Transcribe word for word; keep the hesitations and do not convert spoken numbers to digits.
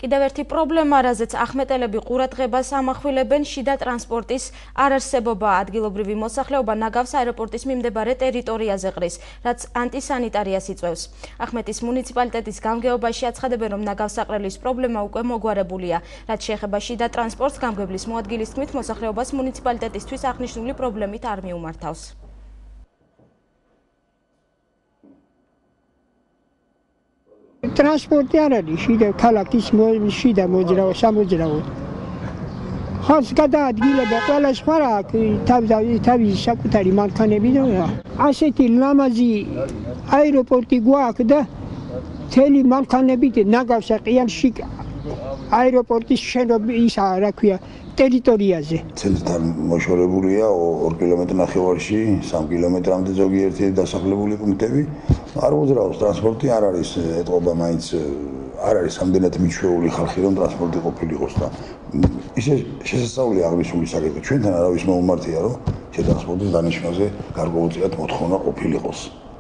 კიდევ ერთი პრობლემა, რაზეც ახმეტელები ყურადღებას ამახვილებენ, შიდა ტრანსპორტის არარსებობა. ადგილობრივი მოსახლეობა ნაგავს აეროპორტის მიმდებარე ტერიტორიაზე ყრის, რაც ანტისანიტარიას იწვევს. ახმეტის მუნიციპალიტეტის გამგეობაში აცხადებენ, რომ ნაგავსაყრელის პრობლემა უკვე მოგვარებულია. რაც შეეხება შიდა ტრანსპორტს, გამგებლის მოადგილის თქმით, მოსახლეობას მუნიციპალიტეტისთვის აღნიშნული პრობლემით არ მიუმართავს. ტრანსპორტი არ არის შიდა ქალაქის შიდა მოძრაობა სამოძრაო. ხალხს გადაადგილება ყველა სხვა რა თავისი საკუთარი მანქანები და ასეთი ლამაზი აეროპორტი გვაქვს და მთელი მანქანებით ნაგავსა ყიანში აეროპორტის შენობის ისა რა ქვია ტერიტორიაზე. ცენტრთან მოშორებულია ორ კილომეტრ ნახევარში, სამ კილომეტრამდე ზოგიერთი დასახლებული პუნქტები. არ მოძრაობს ტრანსპორტი, არ არის ეტყობა მაინც არ არის ამდენად მიჩვეული ხალხი, რომ ტრანსპორტი ყოფილიყოს და ისე შესაძლებელია აღნიშნული საკითხი. ჩვენთან არავის მოუმართია, რომ შეტრანსპორტის დანიშვნაზე გარკვეულწილად მოთხოვნა ყოფილიყოს.